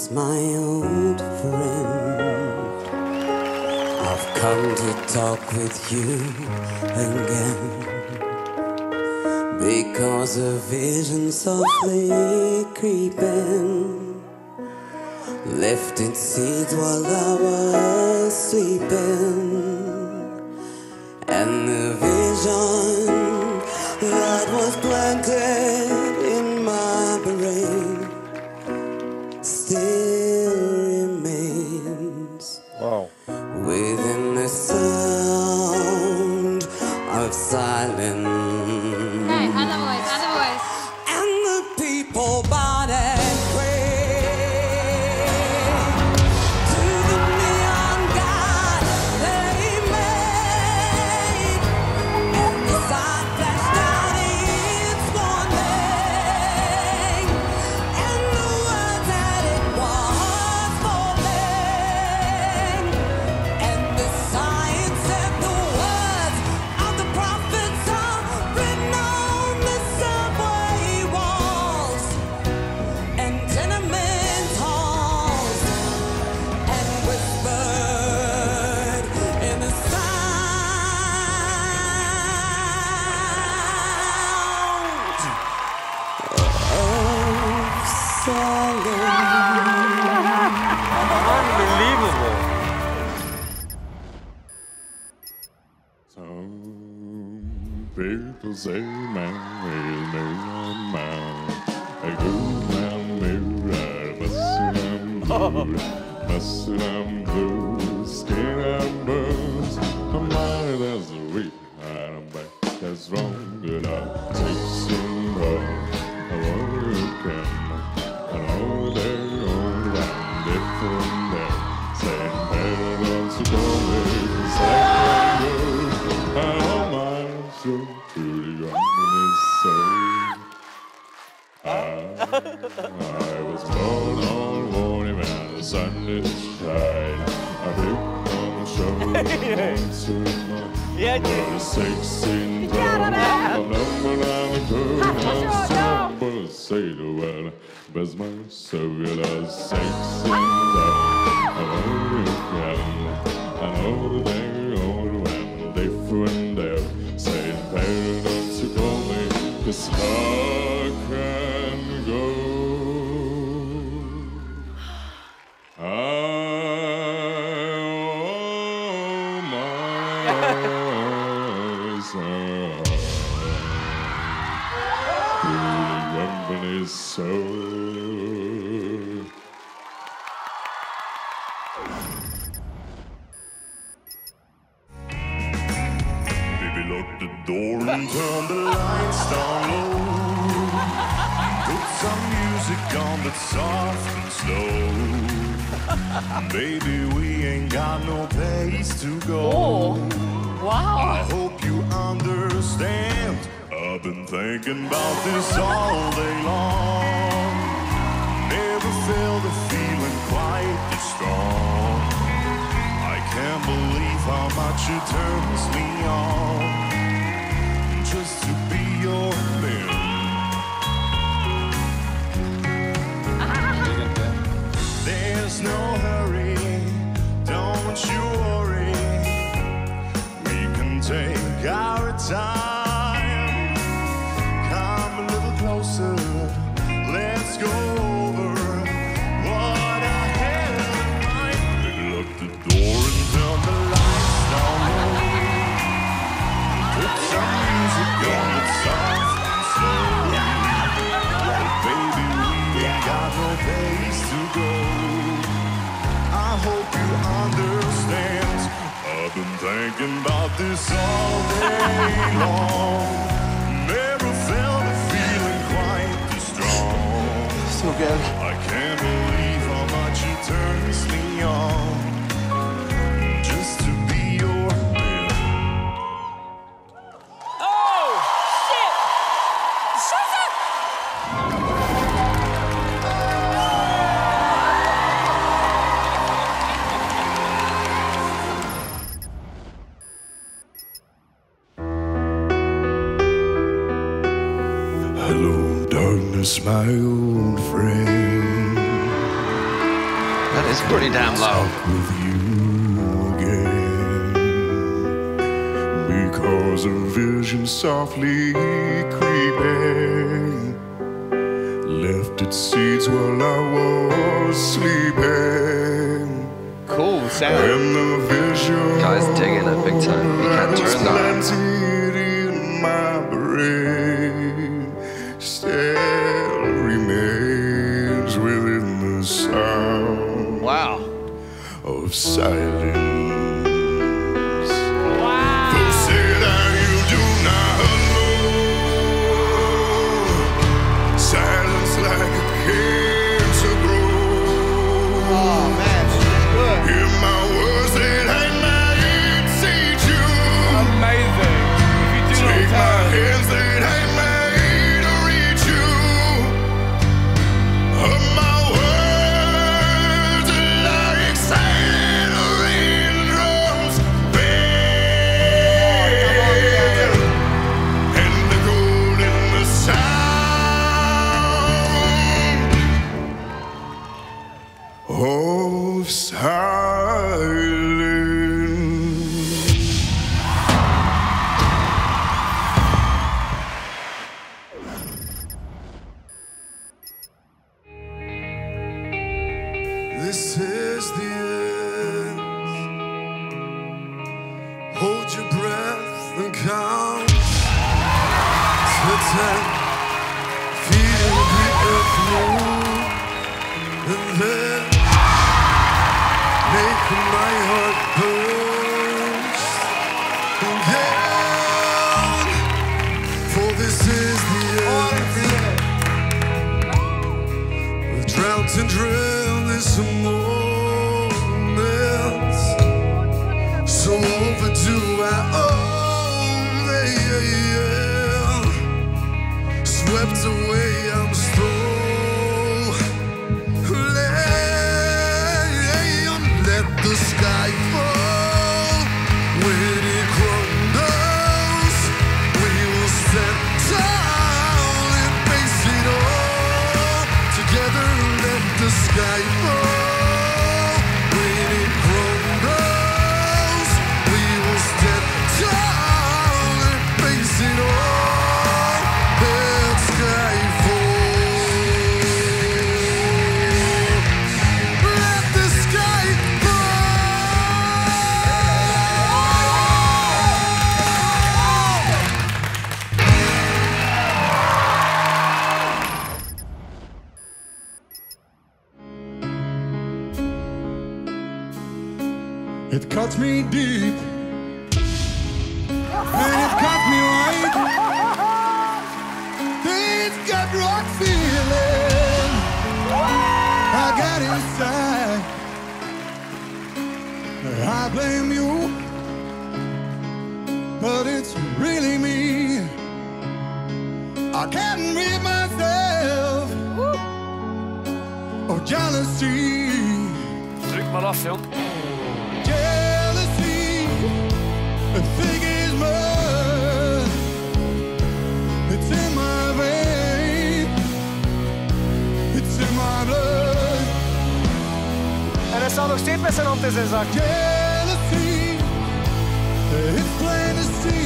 darkness, my old friend. I've come to talk with you again, because a vision softly creeping left its seeds while I was sleeping. And the vision that was planted in my brain still remains. Wow. Within the sound of silence. Okay, other voice, other voice. And the people bowed and prayed to the neon god they made. And the sun flashed out its warning, and the words that it was falling. And the signs said the words of the prophets are written on the subway walls and tenement halls, and whispered in the sound of silence. Unbelievable. Some people say man is man, a good man Muslim blue, skin and birds, a mind that's weak and a back that's wrong, and I'm chasing love, I want you can, and all day, all around, different there, saying parents who don't live, second good, and all my soul to the honest soul. I was born on morning when the sun is shining. I picked on the shoulder to my 16 town. I'm number 9 and somebody say the word. But my soul is 16 town. I know you can. I know the day old when different there. Saying parents who call me, 'cause I can go. I owe my soul to the company's soul. Baby, lock the door and turn the lights down low. Put some music on that's soft and slow. Baby, we ain't got no place to go. Wow. I hope you understand. I've been thinking about this all day long. Never felt a feeling quite this strong. I can't believe how much it turns me on just to be your man. There's no hurry, don't you worry. We can take our time. Come a little closer, let's go over what I had in mind. Lock the door and turn the lights down low. Put some music on that's soft and slow. Baby, we ain't got no place to go. I hope you understand. I've been thinking about this all day long. Never felt a feeling quite this strong. So good. I can't believe how much it turns me on just to be your man. Oh, shit. Shut up. Hello, darkness, my old friend. It's pretty damn low. With you again, because a vision softly creeping left its seeds while I was sleeping. Cool sound. And the vision Guys digging it big time. You can't turn that. planted in my brain still remains within the sound Wow. of silence. Wow. Folks say that you do not know silence like a cancer grows. Oh man, she's good. Hear my words that I might teach you. Amazing. If you do Take not my turn. hands that I might reach you. Of my words like silent raindrops fail, and the gold in the sound of silence. This is the end. Hold your breath and count to 10. Feel the earth move, and then make my heart burst again. For this is the end. We've drowned and drowned this moment, so overdue I own. Swept away, I'm stolen. Let the sky fall. When it crumbles, we will stand tall and face it all together. Let the sky fall. When it crumbles, we will stand tall and face it all. Let sky fall. Let the sky fall. It cuts me deep, and it cuts me right. This gut rock feeling I got inside. I blame you, but it's really me. I can't rid myself of jealousy. Druk maar af, Jan. Jealousy, thick as mud. It's in my vein. It's in my blood. En hij staat nog steeds met zijn hand in zijn zak. Jealousy, it's plain to see.